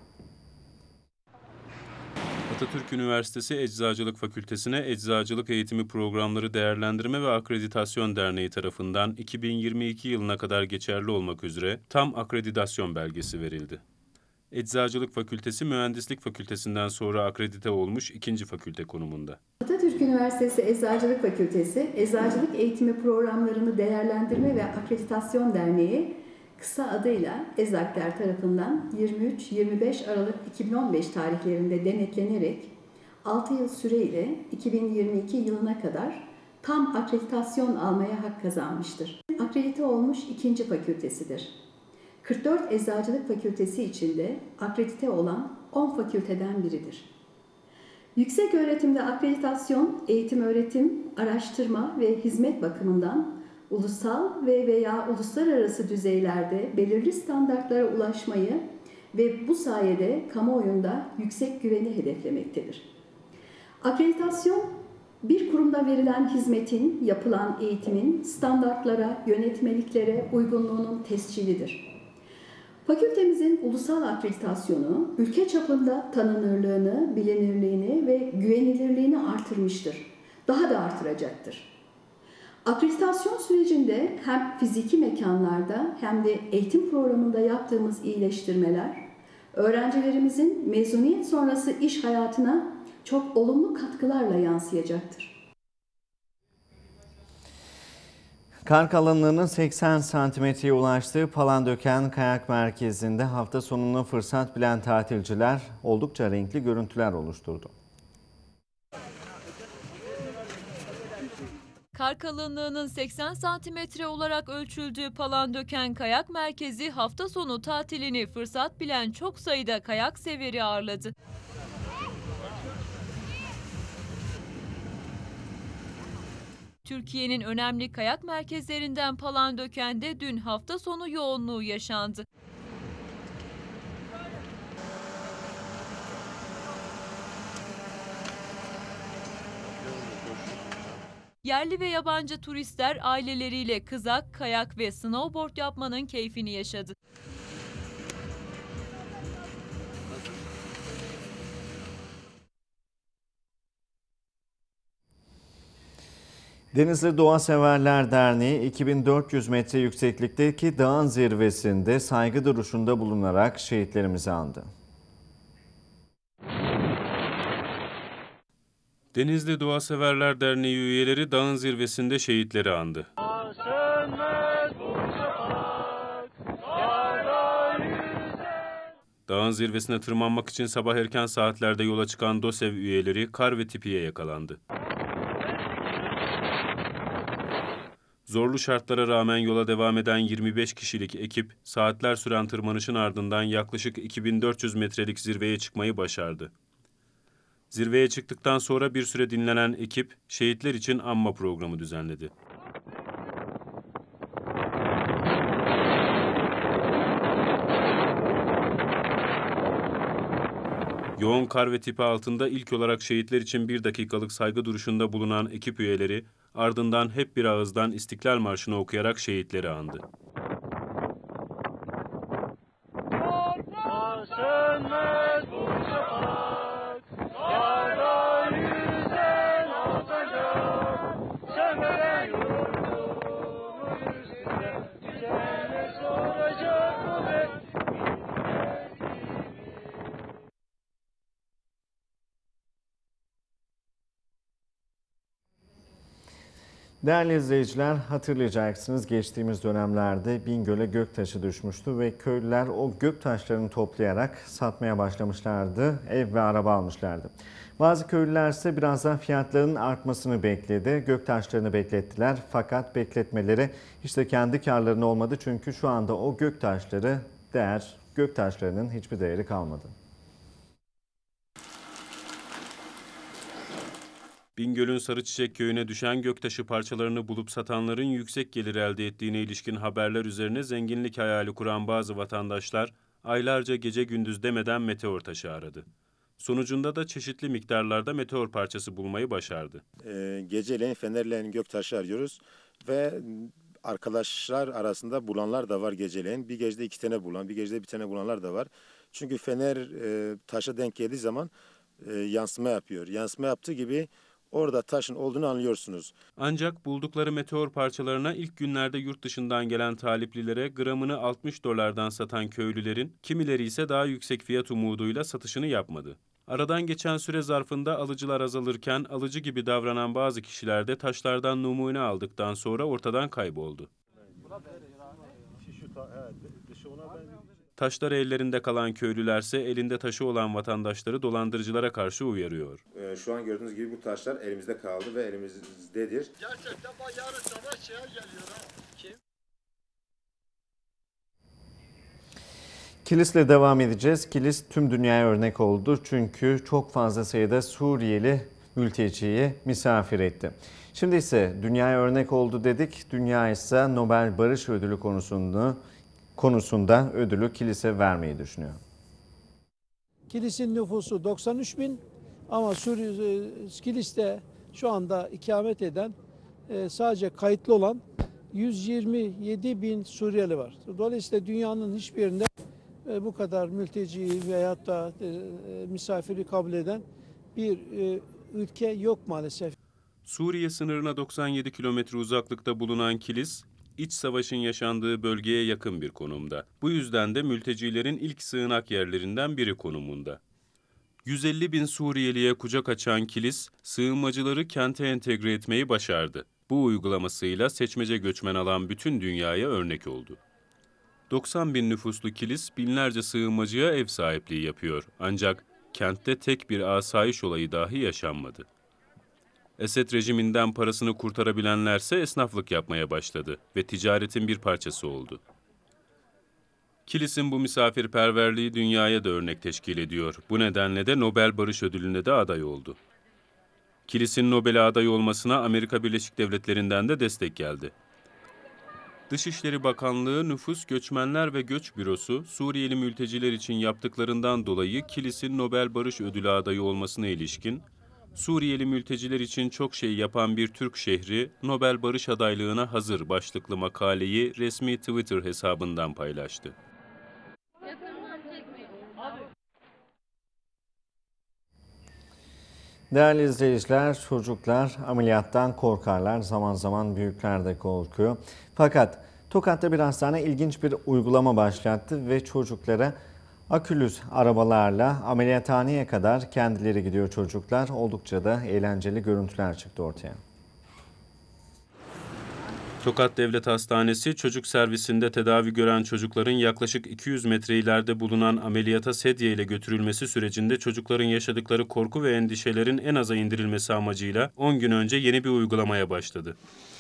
[SPEAKER 8] Atatürk Üniversitesi Eczacılık Fakültesi'ne Eczacılık Eğitimi Programları Değerlendirme ve Akreditasyon Derneği tarafından 2022 yılına kadar geçerli olmak üzere tam akreditasyon belgesi verildi. Eczacılık Fakültesi, Mühendislik Fakültesinden sonra akredite olmuş ikinci fakülte konumunda.
[SPEAKER 18] Atatürk Üniversitesi Eczacılık Fakültesi, Eczacılık Eğitimi Programlarını Değerlendirme ve Akreditasyon Derneği, kısa adıyla EZAKDER tarafından 23-25 Aralık 2015 tarihlerinde denetlenerek 6 yıl süreyle 2022 yılına kadar tam akreditasyon almaya hak kazanmıştır. Akredite olmuş ikinci fakültesidir. 44 Eczacılık Fakültesi içinde akredite olan 10 fakülteden biridir. Yüksek öğretimde akreditasyon, eğitim öğretim, araştırma ve hizmet bakımından ulusal veya uluslararası düzeylerde belirli standartlara ulaşmayı ve bu sayede kamuoyunda yüksek güveni hedeflemektedir. Akreditasyon, bir kurumda verilen hizmetin, yapılan eğitimin standartlara, yönetmeliklere uygunluğunun tescilidir. Fakültemizin ulusal akreditasyonu, ülke çapında tanınırlığını, bilinirliğini ve güvenilirliğini artırmıştır. Daha da artıracaktır. Akreditasyon sürecinde hem fiziki mekanlarda hem de eğitim programında yaptığımız iyileştirmeler, öğrencilerimizin mezuniyet sonrası iş hayatına çok olumlu katkılarla yansıyacaktır.
[SPEAKER 1] Kar kalınlığının 80 santimetreye ulaştığı Palandöken Kayak Merkezi'nde hafta sonunu fırsat bilen tatilciler oldukça renkli görüntüler oluşturdu.
[SPEAKER 2] Kar kalınlığının 80 santimetre olarak ölçüldüğü Palandöken Kayak Merkezi hafta sonu tatilini fırsat bilen çok sayıda kayak severi ağırladı. Türkiye'nin önemli kayak merkezlerinden Palandöken'de dün hafta sonu yoğunluğu yaşandı. Yerli ve yabancı turistler aileleriyle kızak, kayak ve snowboard yapmanın keyfini yaşadı.
[SPEAKER 1] Denizli Doğa Severler Derneği 2400 metre yükseklikteki dağın zirvesinde saygı duruşunda bulunarak şehitlerimizi andı.
[SPEAKER 8] Denizli Doğa Severler Derneği üyeleri dağın zirvesinde şehitleri andı. Dağın zirvesine tırmanmak için sabah erken saatlerde yola çıkan DOSEV üyeleri kar ve tipiye yakalandı. Zorlu şartlara rağmen yola devam eden 25 kişilik ekip saatler süren tırmanışın ardından yaklaşık 2400 metrelik zirveye çıkmayı başardı. Zirveye çıktıktan sonra bir süre dinlenen ekip şehitler için anma programı düzenledi. Yoğun kar ve tipi altında ilk olarak şehitler için 1 dakikalık saygı duruşunda bulunan ekip üyeleri ardından hep bir ağızdan İstiklal Marşı'nı okuyarak şehitleri andı.
[SPEAKER 5] sönmez bu şafak, karda yüzen atacak, sönmeden yurdumun üstüne, düzene soracak bu be.
[SPEAKER 1] Değerli izleyiciler, hatırlayacaksınız geçtiğimiz dönemlerde Bingöl'e göktaşı düşmüştü ve köylüler o göktaşlarını toplayarak satmaya başlamışlardı, ev ve araba almışlardı. Bazı köylüler ise biraz daha fiyatların artmasını bekledi, göktaşlarını beklettiler fakat bekletmeleri işte kendi karlarına olmadı çünkü şu anda o göktaşlarının hiçbir değeri kalmadı.
[SPEAKER 8] Bingöl'ün Sarıçiçek köyüne düşen göktaşı parçalarını bulup satanların yüksek gelir elde ettiğine ilişkin haberler üzerine zenginlik hayali kuran bazı vatandaşlar aylarca gece gündüz demeden meteor taşı aradı. Sonucunda da çeşitli miktarlarda meteor parçası bulmayı başardı.
[SPEAKER 19] Geceleyin fenerleyin göktaşı arıyoruz ve arkadaşlar arasında bulanlar da var geceleyin. Bir gecede 2 tane bulan, bir gecede 1 tane bulanlar da var. Çünkü fener taşa denk geldiği zaman yansıma yapıyor. Yansıma yaptığı gibi orada taşın olduğunu anlıyorsunuz.
[SPEAKER 8] Ancak buldukları meteor parçalarına ilk günlerde yurt dışından gelen taliplilere gramını $60'dan satan köylülerin, kimileri ise daha yüksek fiyat umuduyla satışını yapmadı. Aradan geçen süre zarfında alıcılar azalırken alıcı gibi davranan bazı kişiler de taşlardan numune aldıktan sonra ortadan kayboldu. Taşları ellerinde kalan köylülerse elinde taşı olan vatandaşları dolandırıcılara karşı uyarıyor.
[SPEAKER 19] Şu an gördüğünüz gibi bu taşlar elimizde kaldı ve elimizdedir.
[SPEAKER 5] Gerçekten bak yarın sabah şeye geliyor ha. Kim?
[SPEAKER 1] Kilis'le devam edeceğiz. Kilis tüm dünyaya örnek oldu çünkü çok fazla sayıda Suriyeli mülteciyi misafir etti. Şimdi ise dünyaya örnek oldu dedik. Dünya ise Nobel Barış Ödülü konusunda ödülü Kilis'e vermeyi düşünüyor.
[SPEAKER 20] Kilis'in nüfusu 93.000 ama Kilis'te şu anda ikamet eden sadece kayıtlı olan 127.000 Suriyeli var. Dolayısıyla dünyanın hiçbir yerinde bu kadar mülteci veyahut da misafiri kabul eden bir ülke yok maalesef.
[SPEAKER 8] Suriye sınırına 97 kilometre uzaklıkta bulunan Kilis, İç savaşın yaşandığı bölgeye yakın bir konumda. Bu yüzden de mültecilerin ilk sığınak yerlerinden biri konumunda. 150.000 Suriyeliye kucak açan Kilis, sığınmacıları kente entegre etmeyi başardı. Bu uygulamasıyla seçmece göçmen alan bütün dünyaya örnek oldu. 90.000 nüfuslu Kilis, binlerce sığınmacıya ev sahipliği yapıyor. Ancak kentte tek bir asayiş olayı dahi yaşanmadı. Esed rejiminden parasını kurtarabilenlerse esnaflık yapmaya başladı ve ticaretin bir parçası oldu. Kilis'in bu misafirperverliği dünyaya da örnek teşkil ediyor. Bu nedenle de Nobel Barış Ödülü'ne de aday oldu. Kilis'in Nobel'e aday olmasına Amerika Birleşik Devletleri'nden de destek geldi. Dışişleri Bakanlığı, Nüfus, Göçmenler ve Göç Bürosu, Suriyeli mülteciler için yaptıklarından dolayı Kilis'in Nobel Barış Ödülü adayı olmasına ilişkin, Suriyeli mülteciler için çok şey yapan bir Türk şehri Nobel Barış adaylığına hazır başlıklı makaleyi resmi Twitter hesabından paylaştı.
[SPEAKER 1] Değerli izleyiciler, çocuklar ameliyattan korkarlar, zaman zaman büyükler de korkuyor. Fakat Tokat'ta bir hastane ilginç bir uygulama başlattı ve çocuklara akülü arabalarla ameliyathaneye kadar kendileri gidiyor çocuklar. Oldukça da eğlenceli görüntüler çıktı ortaya.
[SPEAKER 8] Tokat Devlet Hastanesi çocuk servisinde tedavi gören çocukların yaklaşık 200 metre ileride bulunan ameliyata sedye ile götürülmesi sürecinde çocukların yaşadıkları korku ve endişelerin en aza indirilmesi amacıyla 10 gün önce yeni bir uygulamaya başladı.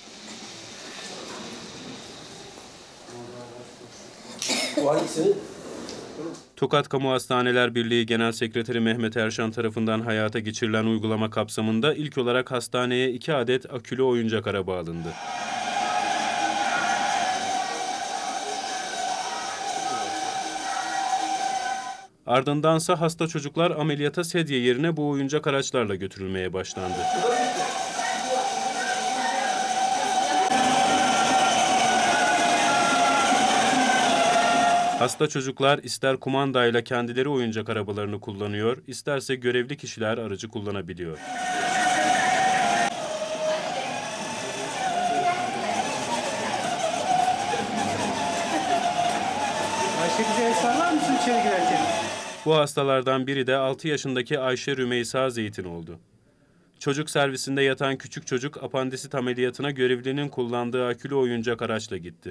[SPEAKER 8] Tokat Kamu Hastaneler Birliği Genel Sekreteri Mehmet Erşan tarafından hayata geçirilen uygulama kapsamında ilk olarak hastaneye 2 adet akülü oyuncak araba alındı. Ardındansa hasta çocuklar ameliyata sedye yerine bu oyuncak araçlarla götürülmeye başlandı. Hasta çocuklar ister kumandayla kendileri oyuncak arabalarını kullanıyor, isterse görevli kişiler aracı kullanabiliyor.
[SPEAKER 21] Ayşe bize el sallar mısın içeri girerken?
[SPEAKER 8] Bu hastalardan biri de 6 yaşındaki Ayşe Rümeysa Zeytin oldu. Çocuk servisinde yatan küçük çocuk apandisit ameliyatına görevlinin kullandığı akülü oyuncak araçla gitti.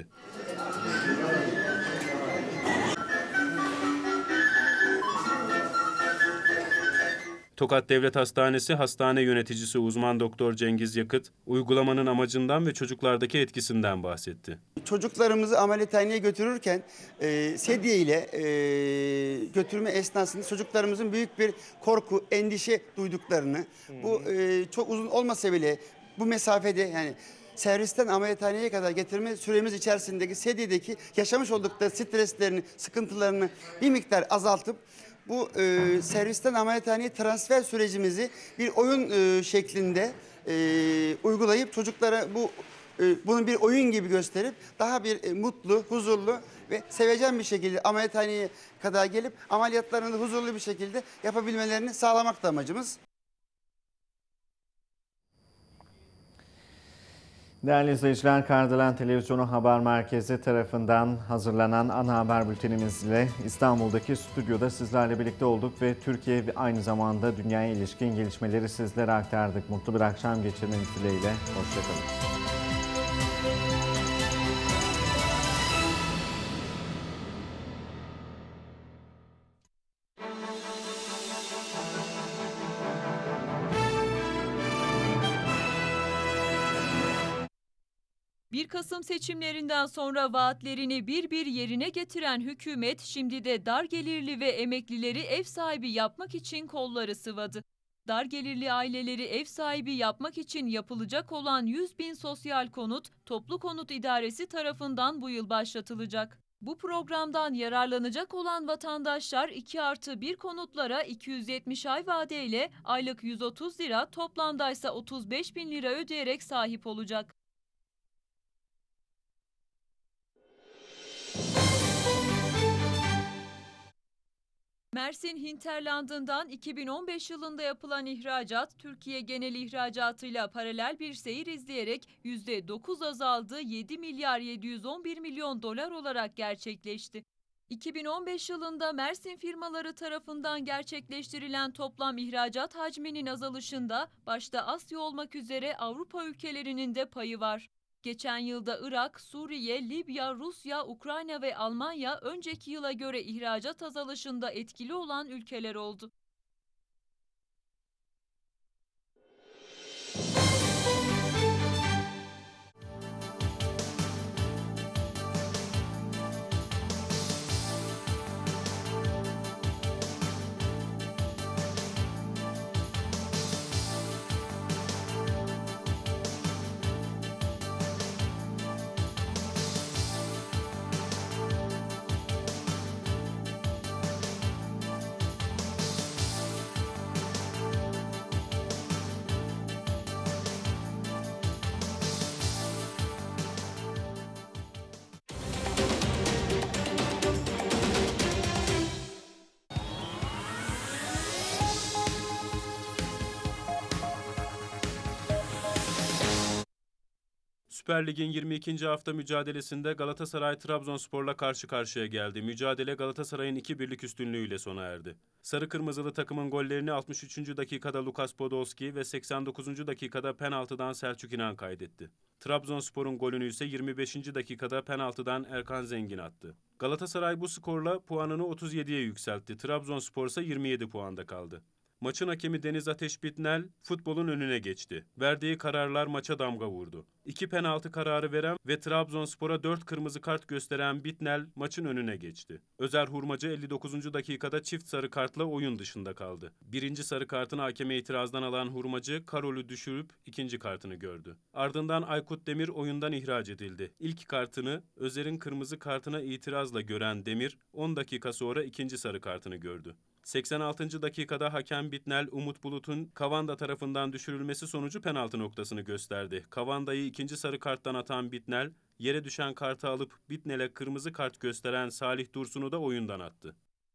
[SPEAKER 8] Tokat Devlet Hastanesi hastane yöneticisi uzman doktor Cengiz Yakıt, uygulamanın amacından ve çocuklardaki etkisinden bahsetti.
[SPEAKER 22] Çocuklarımızı ameliyathaneye götürürken sedye ile götürme esnasında çocuklarımızın büyük bir korku, endişe duyduklarını, bu çok uzun olmasa bile bu mesafede yani servisten ameliyathaneye kadar getirme süremiz içerisindeki sedyedeki yaşamış oldukları streslerini, sıkıntılarını bir miktar azaltıp bu servisten ameliyathaneye transfer sürecimizi bir oyun şeklinde uygulayıp çocuklara bunu bir oyun gibi gösterip daha bir mutlu, huzurlu ve sevecen bir şekilde ameliyathaneye kadar gelip ameliyatlarını huzurlu bir şekilde yapabilmelerini sağlamak da amacımız.
[SPEAKER 1] Değerli izleyiciler, Kardelen Televizyonu Haber Merkezi tarafından hazırlanan ana haber bültenimizle İstanbul'daki stüdyoda sizlerle birlikte olduk ve Türkiye ve aynı zamanda dünyaya ilişkin gelişmeleri sizlere aktardık. Mutlu bir akşam geçirmeniz dileğiyle. Hoşçakalın.
[SPEAKER 2] Bir Kasım seçimlerinden sonra vaatlerini bir bir yerine getiren hükümet şimdi de dar gelirli ve emeklileri ev sahibi yapmak için kolları sıvadı. Dar gelirli aileleri ev sahibi yapmak için yapılacak olan 100.000 sosyal konut, Toplu Konut İdaresi tarafından bu yıl başlatılacak. Bu programdan yararlanacak olan vatandaşlar 2+1 konutlara 270 ay vadeyle aylık 130 lira, toplamdaysa 35.000 lira ödeyerek sahip olacak. Mersin hinterlandından 2015 yılında yapılan ihracat, Türkiye genel ihracatıyla paralel bir seyir izleyerek %9 azaldı, 7 milyar 711 milyon dolar olarak gerçekleşti. 2015 yılında Mersin firmaları tarafından gerçekleştirilen toplam ihracat hacminin azalışında başta Asya olmak üzere Avrupa ülkelerinin de payı var. Geçen yılda Irak, Suriye, Libya, Rusya, Ukrayna ve Almanya önceki yıla göre ihracat azalışında etkili olan ülkeler oldu.
[SPEAKER 8] Süper Lig'in 22. hafta mücadelesinde Galatasaray Trabzonspor'la karşı karşıya geldi. Mücadele Galatasaray'ın 2-1'lik üstünlüğüyle sona erdi. Sarı Kırmızılı takımın gollerini 63. dakikada Lukas Podolski ve 89. dakikada penaltıdan Selçuk İnan kaydetti. Trabzonspor'un golünü ise 25. dakikada penaltıdan Erkan Zengin attı. Galatasaray bu skorla puanını 37'ye yükseltti. Trabzonspor ise 27 puanda kaldı. Maçın hakemi Deniz Ateş Bitnel futbolun önüne geçti. Verdiği kararlar maça damga vurdu. 2 penaltı kararı veren ve Trabzonspor'a 4 kırmızı kart gösteren Bitnel maçın önüne geçti. Özer Hurmacı 59. dakikada çift sarı kartla oyun dışında kaldı. Birinci sarı kartını hakeme itirazdan alan Hurmacı Karol'ü düşürüp ikinci kartını gördü. Ardından Aykut Demir oyundan ihraç edildi. İlk kartını Özer'in kırmızı kartına itirazla gören Demir 10 dakika sonra ikinci sarı kartını gördü. 86. dakikada hakem Bitnel, Umut Bulut'un Kavanda tarafından düşürülmesi sonucu penaltı noktasını gösterdi. Kavanda'yı ikinci sarı karttan atan Bitnel, yere düşen kartı alıp Bitnel'e kırmızı kart gösteren Salih Dursun'u da oyundan attı.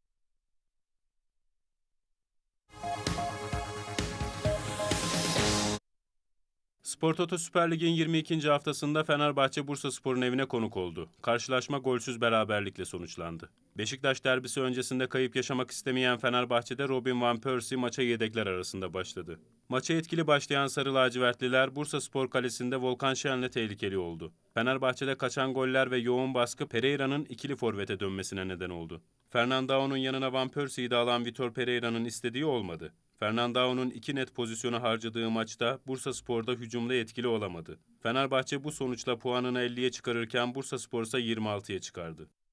[SPEAKER 8] Spor Toto Süper Lig'in 22. haftasında Fenerbahçe Bursaspor'un evine konuk oldu. Karşılaşma golsüz beraberlikle sonuçlandı. Beşiktaş derbisi öncesinde kayıp yaşamak istemeyen Fenerbahçe'de Robin van Persie maça yedekler arasında başladı. Maça etkili başlayan Sarı Lacivertliler Bursaspor kalesinde Volkan Şen'le tehlikeli oldu. Fenerbahçe'de kaçan goller ve yoğun baskı Pereira'nın ikili forvete dönmesine neden oldu. Fernandao'nun yanına Van Persie'yi de alan Vitor Pereira'nın istediği olmadı. Fernandao'nun 2 net pozisyonu harcadığı maçta Bursaspor'da hücumda etkili olamadı. Fenerbahçe bu sonuçla puanını 50'ye çıkarırken Bursaspor ise 26'ya çıkardı.